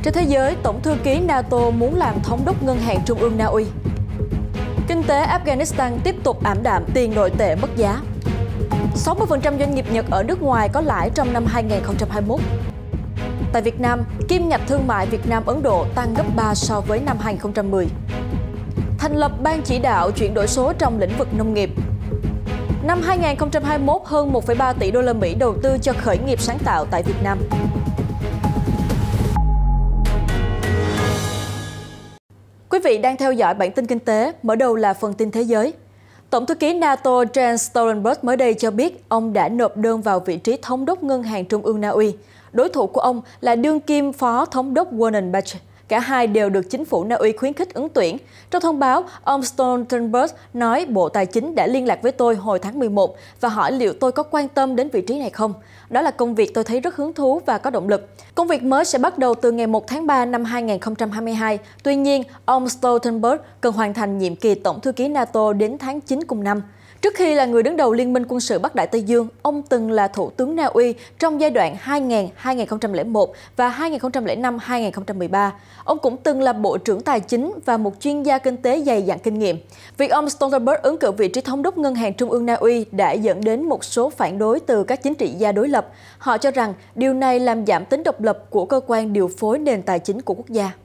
Trên thế giới, Tổng thư ký NATO muốn làm thống đốc ngân hàng trung ương Na Uy. Kinh tế Afghanistan tiếp tục ảm đạm, tiền nội tệ mất giá. 60% doanh nghiệp Nhật ở nước ngoài có lãi trong năm 2021. Tại Việt Nam, kim ngạch thương mại Việt Nam-Ấn Độ tăng gấp 3 so với năm 2010. Thành lập ban chỉ đạo chuyển đổi số trong lĩnh vực nông nghiệp. Năm 2021, hơn 1,3 tỷ đô la Mỹ đầu tư cho khởi nghiệp sáng tạo tại Việt Nam. Quý vị đang theo dõi bản tin kinh tế, mở đầu là phần tin thế giới. Tổng thư ký NATO Jens Stoltenberg mới đây cho biết ông đã nộp đơn vào vị trí thống đốc ngân hàng trung ương Na Uy. Đối thủ của ông là đương kim phó thống đốc Warren Buffett. Cả hai đều được chính phủ Na Uy khuyến khích ứng tuyển. Trong thông báo, ông Stoltenberg nói Bộ Tài chính đã liên lạc với tôi hồi tháng 11 và hỏi liệu tôi có quan tâm đến vị trí này không. Đó là công việc tôi thấy rất hứng thú và có động lực. Công việc mới sẽ bắt đầu từ ngày 1 tháng 3 năm 2022. Tuy nhiên, ông Stoltenberg cần hoàn thành nhiệm kỳ Tổng thư ký NATO đến tháng 9 cùng năm. Trước khi là người đứng đầu Liên minh quân sự Bắc Đại Tây Dương, ông từng là Thủ tướng Na Uy trong giai đoạn 2000-2001 và 2005-2013. Ông cũng từng là Bộ trưởng Tài chính và một chuyên gia kinh tế dày dặn kinh nghiệm. Việc ông Stoltenberg ứng cử vị trí thống đốc ngân hàng trung ương Na Uy đã dẫn đến một số phản đối từ các chính trị gia đối lập. Họ cho rằng điều này làm giảm tính độc lập của cơ quan điều phối nền tài chính của quốc gia.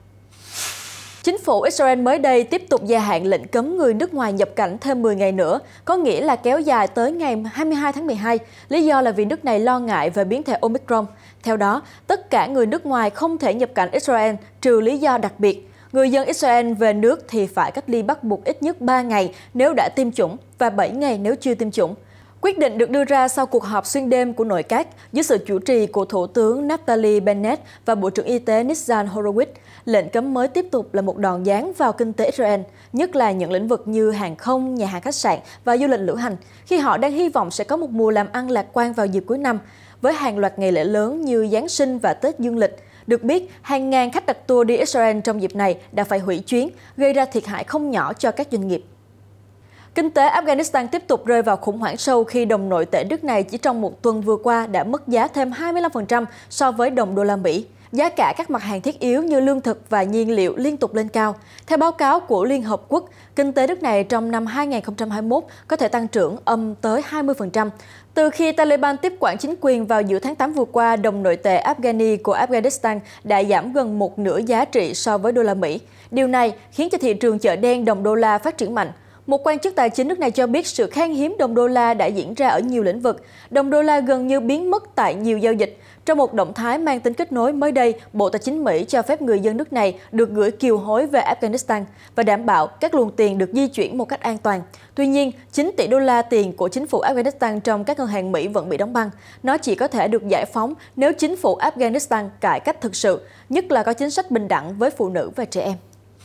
Chính phủ Israel mới đây tiếp tục gia hạn lệnh cấm người nước ngoài nhập cảnh thêm 10 ngày nữa, có nghĩa là kéo dài tới ngày 22 tháng 12. Lý do là vì nước này lo ngại về biến thể Omicron. Theo đó, tất cả người nước ngoài không thể nhập cảnh Israel trừ lý do đặc biệt. Người dân Israel về nước thì phải cách ly bắt buộc ít nhất 3 ngày nếu đã tiêm chủng và 7 ngày nếu chưa tiêm chủng. Quyết định được đưa ra sau cuộc họp xuyên đêm của nội các dưới sự chủ trì của Thủ tướng Naftali Bennett và Bộ trưởng Y tế Nissan Horowitz. Lệnh cấm mới tiếp tục là một đòn giáng vào kinh tế Israel, nhất là những lĩnh vực như hàng không, nhà hàng khách sạn và du lịch lữ hành, khi họ đang hy vọng sẽ có một mùa làm ăn lạc quan vào dịp cuối năm, với hàng loạt ngày lễ lớn như Giáng sinh và Tết dương lịch. Được biết, hàng ngàn khách đặt tour đi Israel trong dịp này đã phải hủy chuyến, gây ra thiệt hại không nhỏ cho các doanh nghiệp. Kinh tế Afghanistan tiếp tục rơi vào khủng hoảng sâu khi đồng nội tệ nước này chỉ trong một tuần vừa qua đã mất giá thêm 25% so với đồng đô la Mỹ. Giá cả các mặt hàng thiết yếu như lương thực và nhiên liệu liên tục lên cao. Theo báo cáo của Liên Hợp Quốc, kinh tế nước này trong năm 2021 có thể tăng trưởng âm tới 20%. Từ khi Taliban tiếp quản chính quyền vào giữa tháng 8 vừa qua, đồng nội tệ Afghani của Afghanistan đã giảm gần một nửa giá trị so với đô la Mỹ. Điều này khiến cho thị trường chợ đen đồng đô la phát triển mạnh. Một quan chức tài chính nước này cho biết sự khan hiếm đồng đô la đã diễn ra ở nhiều lĩnh vực. Đồng đô la gần như biến mất tại nhiều giao dịch. Trong một động thái mang tính kết nối mới đây, Bộ Tài chính Mỹ cho phép người dân nước này được gửi kiều hối về Afghanistan và đảm bảo các luồng tiền được di chuyển một cách an toàn. Tuy nhiên, 9 tỷ đô la tiền của chính phủ Afghanistan trong các ngân hàng Mỹ vẫn bị đóng băng. Nó chỉ có thể được giải phóng nếu chính phủ Afghanistan cải cách thực sự, nhất là có chính sách bình đẳng với phụ nữ và trẻ em.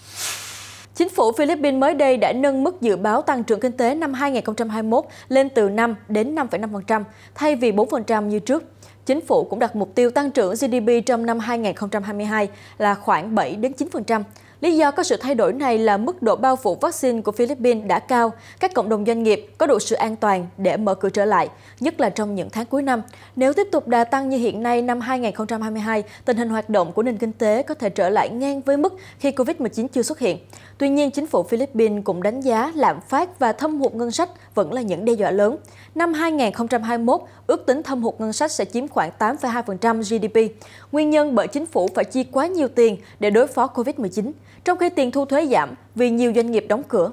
Chính phủ Philippines mới đây đã nâng mức dự báo tăng trưởng kinh tế năm 2021 lên từ 5 đến 5,5%, thay vì 4% như trước. Chính phủ cũng đặt mục tiêu tăng trưởng GDP trong năm 2022 là khoảng 7 đến 9%. Lý do có sự thay đổi này là mức độ bao phủ vaccine của Philippines đã cao, các cộng đồng doanh nghiệp có đủ sự an toàn để mở cửa trở lại, nhất là trong những tháng cuối năm. Nếu tiếp tục đà tăng như hiện nay năm 2022, tình hình hoạt động của nền kinh tế có thể trở lại ngang với mức khi Covid-19 chưa xuất hiện. Tuy nhiên, chính phủ Philippines cũng đánh giá lạm phát và thâm hụt ngân sách vẫn là những đe dọa lớn. Năm 2021, ước tính thâm hụt ngân sách sẽ chiếm khoảng 8,2% GDP. Nguyên nhân bởi chính phủ phải chi quá nhiều tiền để đối phó Covid-19, trong khi tiền thu thuế giảm vì nhiều doanh nghiệp đóng cửa.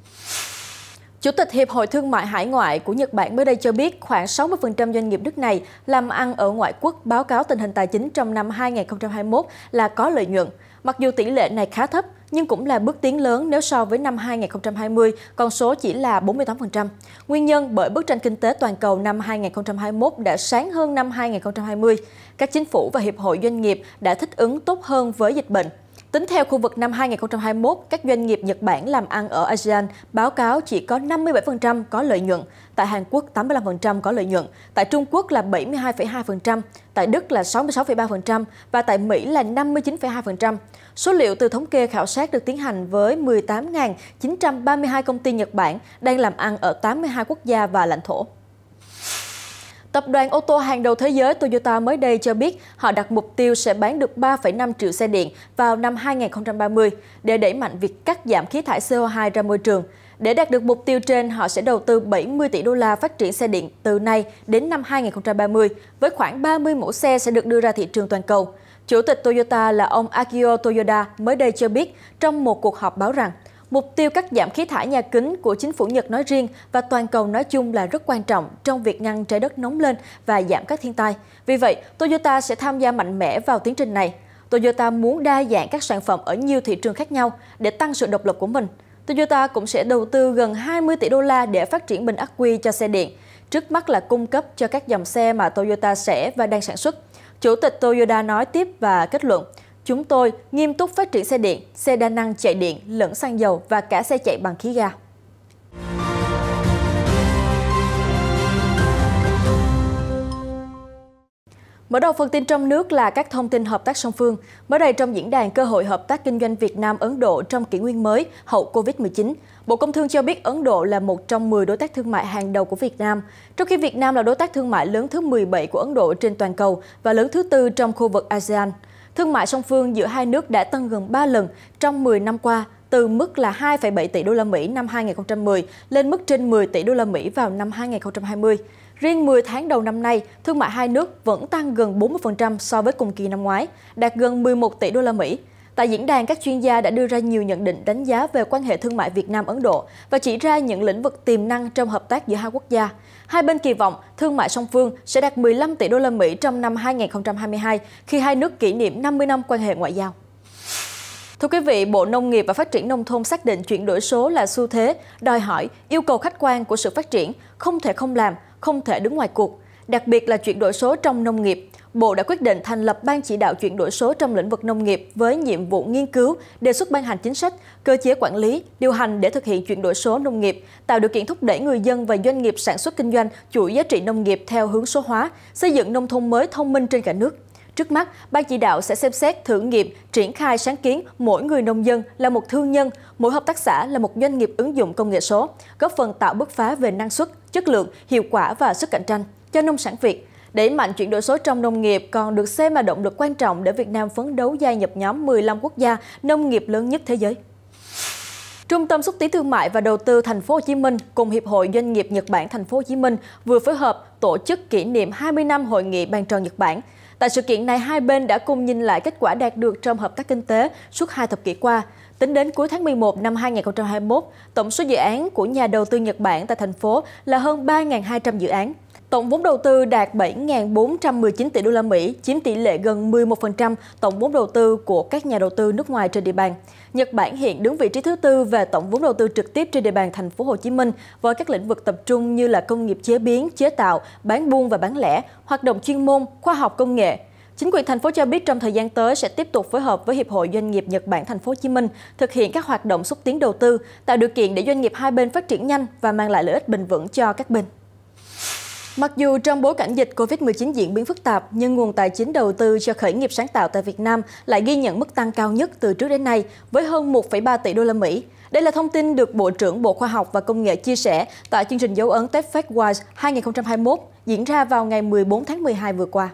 Chủ tịch Hiệp hội Thương mại Hải ngoại của Nhật Bản mới đây cho biết khoảng 60% doanh nghiệp nước này làm ăn ở ngoại quốc báo cáo tình hình tài chính trong năm 2021 là có lợi nhuận. Mặc dù tỷ lệ này khá thấp, nhưng cũng là bước tiến lớn nếu so với năm 2020, con số chỉ là 48%. Nguyên nhân bởi bức tranh kinh tế toàn cầu năm 2021 đã sáng hơn năm 2020. Các chính phủ và hiệp hội doanh nghiệp đã thích ứng tốt hơn với dịch bệnh. Tính theo khu vực năm 2021, các doanh nghiệp Nhật Bản làm ăn ở ASEAN báo cáo chỉ có 57% có lợi nhuận, tại Hàn Quốc 85% có lợi nhuận, tại Trung Quốc là 72,2%, tại Đức là 66,3% và tại Mỹ là 59,2%. Số liệu từ thống kê khảo sát được tiến hành với 18.932 công ty Nhật Bản đang làm ăn ở 82 quốc gia và lãnh thổ. Tập đoàn ô tô hàng đầu thế giới Toyota mới đây cho biết họ đặt mục tiêu sẽ bán được 3,5 triệu xe điện vào năm 2030 để đẩy mạnh việc cắt giảm khí thải CO2 ra môi trường. Để đạt được mục tiêu trên, họ sẽ đầu tư 70 tỷ đô la phát triển xe điện từ nay đến năm 2030, với khoảng 30 mẫu xe sẽ được đưa ra thị trường toàn cầu. Chủ tịch Toyota là ông Akio Toyoda mới đây cho biết trong một cuộc họp báo rằng mục tiêu cắt giảm khí thải nhà kính của chính phủ Nhật nói riêng và toàn cầu nói chung là rất quan trọng trong việc ngăn trái đất nóng lên và giảm các thiên tai. Vì vậy, Toyota sẽ tham gia mạnh mẽ vào tiến trình này. Toyota muốn đa dạng các sản phẩm ở nhiều thị trường khác nhau để tăng sự độc lập của mình. Toyota cũng sẽ đầu tư gần 20 tỷ đô la để phát triển bình ắc quy cho xe điện. Trước mắt là cung cấp cho các dòng xe mà Toyota sẽ và đang sản xuất. Chủ tịch Toyota nói tiếp và kết luận, chúng tôi nghiêm túc phát triển xe điện, xe đa năng chạy điện, lẫn xăng dầu và cả xe chạy bằng khí ga. Mở đầu phần tin trong nước là các thông tin hợp tác song phương. Mới đây trong diễn đàn cơ hội hợp tác kinh doanh Việt Nam-Ấn Độ trong kỷ nguyên mới hậu Covid-19, Bộ Công Thương cho biết Ấn Độ là một trong 10 đối tác thương mại hàng đầu của Việt Nam, trong khi Việt Nam là đối tác thương mại lớn thứ 17 của Ấn Độ trên toàn cầu và lớn thứ 4 trong khu vực ASEAN. Thương mại song phương giữa hai nước đã tăng gần 3 lần trong 10 năm qua, từ mức là 2,7 tỷ đô la Mỹ năm 2010 lên mức trên 10 tỷ đô la Mỹ vào năm 2020. Riêng 10 tháng đầu năm nay, thương mại hai nước vẫn tăng gần 40% so với cùng kỳ năm ngoái, đạt gần 11 tỷ đô la Mỹ. Tại diễn đàn, các chuyên gia đã đưa ra nhiều nhận định đánh giá về quan hệ thương mại Việt Nam-Ấn Độ và chỉ ra những lĩnh vực tiềm năng trong hợp tác giữa hai quốc gia. Hai bên kỳ vọng thương mại song phương sẽ đạt 15 tỷ đô la Mỹ trong năm 2022 khi hai nước kỷ niệm 50 năm quan hệ ngoại giao. Thưa quý vị, Bộ Nông nghiệp và Phát triển Nông thôn xác định chuyển đổi số là xu thế, đòi hỏi, yêu cầu khách quan của sự phát triển, không thể không làm, không thể đứng ngoài cuộc. Đặc biệt là chuyển đổi số trong nông nghiệp, Bộ đã quyết định thành lập Ban chỉ đạo chuyển đổi số trong lĩnh vực nông nghiệp với nhiệm vụ nghiên cứu, đề xuất ban hành chính sách, cơ chế quản lý, điều hành để thực hiện chuyển đổi số nông nghiệp, tạo điều kiện thúc đẩy người dân và doanh nghiệp sản xuất kinh doanh chuỗi giá trị nông nghiệp theo hướng số hóa, xây dựng nông thôn mới thông minh trên cả nước. Trước mắt, Ban chỉ đạo sẽ xem xét thử nghiệm, triển khai sáng kiến mỗi người nông dân là một thương nhân, mỗi hợp tác xã là một doanh nghiệp ứng dụng công nghệ số, góp phần tạo bứt phá về năng suất, chất lượng, hiệu quả và sức cạnh tranh cho nông sản Việt. Đẩy mạnh chuyển đổi số trong nông nghiệp còn được xem là động lực quan trọng để Việt Nam phấn đấu gia nhập nhóm 15 quốc gia nông nghiệp lớn nhất thế giới. Trung tâm xúc tiến thương mại và đầu tư Thành phố Hồ Chí Minh cùng Hiệp hội Doanh nghiệp Nhật Bản Thành phố Hồ Chí Minh vừa phối hợp tổ chức kỷ niệm 20 năm hội nghị Bàn tròn Nhật Bản. Tại sự kiện này, hai bên đã cùng nhìn lại kết quả đạt được trong hợp tác kinh tế suốt 2 thập kỷ qua. Tính đến cuối tháng 11 năm 2021, tổng số dự án của nhà đầu tư Nhật Bản tại thành phố là hơn 3.200 dự án. Tổng vốn đầu tư đạt 7.419 tỷ đô la Mỹ, chiếm tỷ lệ gần 11% tổng vốn đầu tư của các nhà đầu tư nước ngoài trên địa bàn. Nhật Bản hiện đứng vị trí thứ 4 về tổng vốn đầu tư trực tiếp trên địa bàn Thành phố Hồ Chí Minh với các lĩnh vực tập trung như là công nghiệp chế biến, chế tạo, bán buôn và bán lẻ, hoạt động chuyên môn, khoa học công nghệ. Chính quyền thành phố cho biết trong thời gian tới sẽ tiếp tục phối hợp với Hiệp hội Doanh nghiệp Nhật Bản Thành phố Hồ Chí Minh thực hiện các hoạt động xúc tiến đầu tư, tạo điều kiện để doanh nghiệp hai bên phát triển nhanh và mang lại lợi ích bền vững cho các bên. Mặc dù trong bối cảnh dịch Covid-19 diễn biến phức tạp, nhưng nguồn tài chính đầu tư cho khởi nghiệp sáng tạo tại Việt Nam lại ghi nhận mức tăng cao nhất từ trước đến nay với hơn 1,3 tỷ đô la Mỹ. Đây là thông tin được Bộ trưởng Bộ Khoa học và Công nghệ chia sẻ tại chương trình dấu ấn TechFestWise 2021 diễn ra vào ngày 14 tháng 12 vừa qua.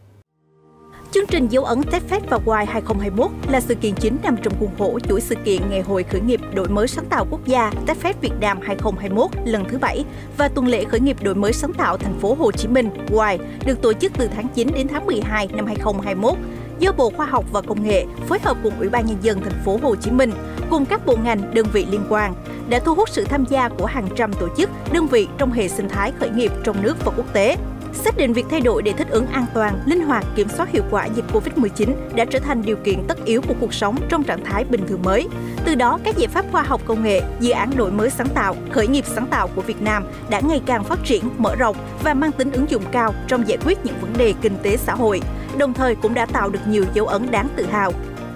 Chương trình dấu ấn TechFest và Wise 2021 là sự kiện chính nằm trong khuôn khổ chuỗi sự kiện Ngày hội khởi nghiệp đổi mới sáng tạo quốc gia TechFest Việt Nam 2021 lần thứ 7 và tuần lễ khởi nghiệp đổi mới sáng tạo Thành phố Hồ Chí Minh Wise được tổ chức từ tháng 9 đến tháng 12 năm 2021 do Bộ Khoa học và Công nghệ phối hợp cùng Ủy ban Nhân dân Thành phố Hồ Chí Minh cùng các bộ ngành, đơn vị liên quan đã thu hút sự tham gia của hàng trăm tổ chức, đơn vị trong hệ sinh thái khởi nghiệp trong nước và quốc tế. Xác định việc thay đổi để thích ứng an toàn, linh hoạt, kiểm soát hiệu quả dịch Covid-19 đã trở thành điều kiện tất yếu của cuộc sống trong trạng thái bình thường mới. Từ đó, các giải pháp khoa học công nghệ, dự án đổi mới sáng tạo, khởi nghiệp sáng tạo của Việt Nam đã ngày càng phát triển, mở rộng và mang tính ứng dụng cao trong giải quyết những vấn đề kinh tế xã hội, đồng thời cũng đã tạo được nhiều dấu ấn đáng tự hào.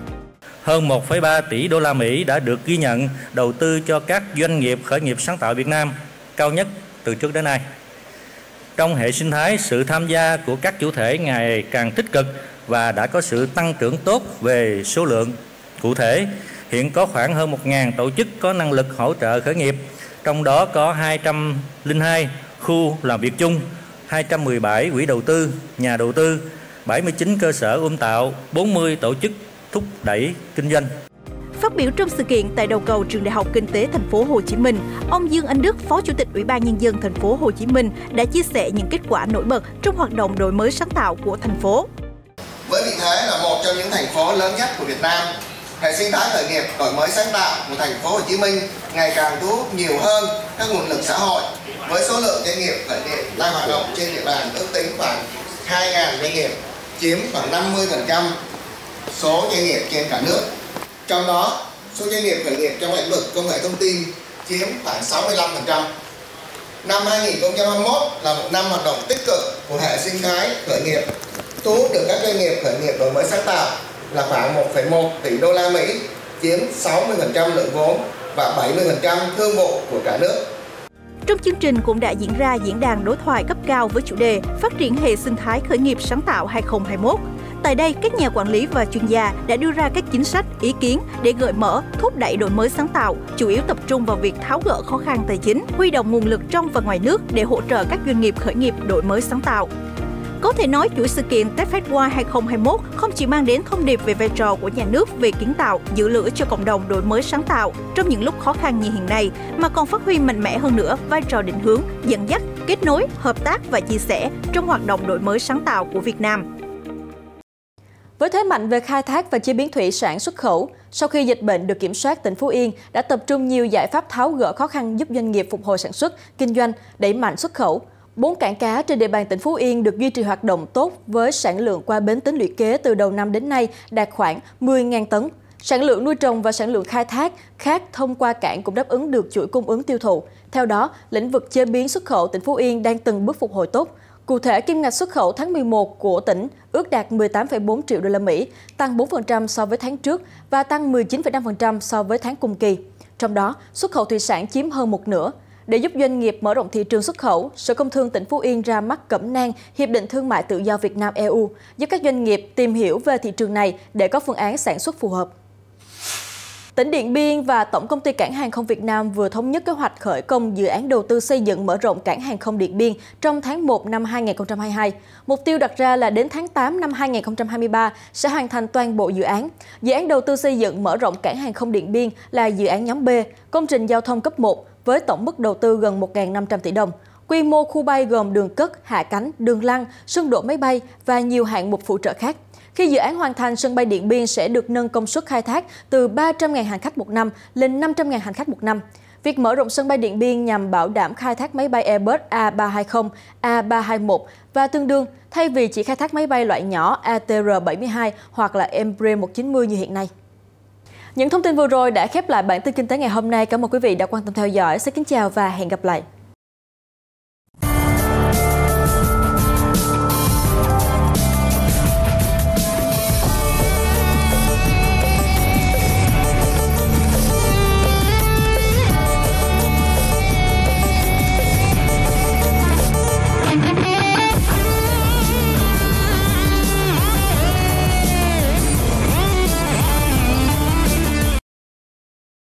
Hơn 1,3 tỷ đô la Mỹ đã được ghi nhận đầu tư cho các doanh nghiệp khởi nghiệp sáng tạo Việt Nam, cao nhất từ trước đến nay. Trong hệ sinh thái, sự tham gia của các chủ thể ngày càng tích cực và đã có sự tăng trưởng tốt về số lượng. Cụ thể, hiện có khoảng hơn 1.000 tổ chức có năng lực hỗ trợ khởi nghiệp, trong đó có 202 khu làm việc chung, 217 quỹ đầu tư, nhà đầu tư, 79 cơ sở ươm tạo, 40 tổ chức thúc đẩy kinh doanh. Phát biểu trong sự kiện tại đầu cầu Trường Đại học Kinh tế Thành phố Hồ Chí Minh, ông Dương Anh Đức, Phó Chủ tịch Ủy ban Nhân dân Thành phố Hồ Chí Minh đã chia sẻ những kết quả nổi bật trong hoạt động đổi mới sáng tạo của thành phố. Với vị thế là một trong những thành phố lớn nhất của Việt Nam, hệ sinh thái khởi nghiệp đổi mới sáng tạo của Thành phố Hồ Chí Minh ngày càng thu hút nhiều hơn các nguồn lực xã hội, với số lượng doanh nghiệp khởi nghiệp đang hoạt động trên địa bàn ước tính khoảng 2.000 doanh nghiệp, chiếm khoảng 50% số doanh nghiệp trên cả nước. Trong đó, số doanh nghiệp khởi nghiệp trong lĩnh vực công nghệ thông tin chiếm khoảng 65%. Năm 2021 là một năm hoạt động tích cực của hệ sinh thái khởi nghiệp, thu hút được các doanh nghiệp khởi nghiệp đổi mới sáng tạo là khoảng 1,1 tỷ đô la Mỹ, chiếm 60% lượng vốn và 70% thương vụ của cả nước. Trong chương trình cũng đã diễn ra diễn đàn đối thoại cấp cao với chủ đề Phát triển hệ sinh thái khởi nghiệp sáng tạo 2021. Tại đây, các nhà quản lý và chuyên gia đã đưa ra các chính sách, ý kiến để gợi mở, thúc đẩy đổi mới sáng tạo, chủ yếu tập trung vào việc tháo gỡ khó khăn tài chính, huy động nguồn lực trong và ngoài nước để hỗ trợ các doanh nghiệp khởi nghiệp đổi mới sáng tạo. Có thể nói, chuỗi sự kiện TechFestWide 2021 không chỉ mang đến thông điệp về vai trò của nhà nước về kiến tạo, giữ lửa cho cộng đồng đổi mới sáng tạo trong những lúc khó khăn như hiện nay, mà còn phát huy mạnh mẽ hơn nữa vai trò định hướng, dẫn dắt, kết nối, hợp tác và chia sẻ trong hoạt động đổi mới sáng tạo của Việt Nam. Với thế mạnh về khai thác và chế biến thủy sản xuất khẩu, sau khi dịch bệnh được kiểm soát, tỉnh Phú Yên đã tập trung nhiều giải pháp tháo gỡ khó khăn giúp doanh nghiệp phục hồi sản xuất, kinh doanh, đẩy mạnh xuất khẩu. 4 cảng cá trên địa bàn tỉnh Phú Yên được duy trì hoạt động tốt với sản lượng qua bến tính lũy kế từ đầu năm đến nay đạt khoảng 10.000 tấn. Sản lượng nuôi trồng và sản lượng khai thác khác thông qua cảng cũng đáp ứng được chuỗi cung ứng tiêu thụ. Theo đó, lĩnh vực chế biến xuất khẩu tỉnh Phú Yên đang từng bước phục hồi tốt. Cụ thể, kim ngạch xuất khẩu tháng 11 của tỉnh ước đạt 18,4 triệu đô la Mỹ, tăng 4% so với tháng trước và tăng 19,5% so với tháng cùng kỳ. Trong đó, xuất khẩu thủy sản chiếm hơn một nửa. Để giúp doanh nghiệp mở rộng thị trường xuất khẩu, Sở Công Thương tỉnh Phú Yên ra mắt cẩm nang Hiệp định Thương mại Tự do Việt Nam-EU, giúp các doanh nghiệp tìm hiểu về thị trường này để có phương án sản xuất phù hợp. Tỉnh Điện Biên và Tổng Công ty Cảng hàng không Việt Nam vừa thống nhất kế hoạch khởi công dự án đầu tư xây dựng mở rộng Cảng hàng không Điện Biên trong tháng 1 năm 2022. Mục tiêu đặt ra là đến tháng 8 năm 2023 sẽ hoàn thành toàn bộ dự án. Dự án đầu tư xây dựng mở rộng Cảng hàng không Điện Biên là dự án nhóm B, công trình giao thông cấp 1 với tổng mức đầu tư gần 1.500 tỷ đồng. Quy mô khu bay gồm đường cất, hạ cánh, đường lăn, sân đỗ máy bay và nhiều hạng mục phụ trợ khác. Khi dự án hoàn thành, sân bay Điện Biên sẽ được nâng công suất khai thác từ 300.000 hành khách một năm lên 500.000 hành khách một năm. Việc mở rộng sân bay Điện Biên nhằm bảo đảm khai thác máy bay Airbus A320, A321 và tương đương, thay vì chỉ khai thác máy bay loại nhỏ ATR-72 hoặc là Embraer 190 như hiện nay. Những thông tin vừa rồi đã khép lại bản tin kinh tế ngày hôm nay. Cảm ơn quý vị đã quan tâm theo dõi. Xin kính chào và hẹn gặp lại.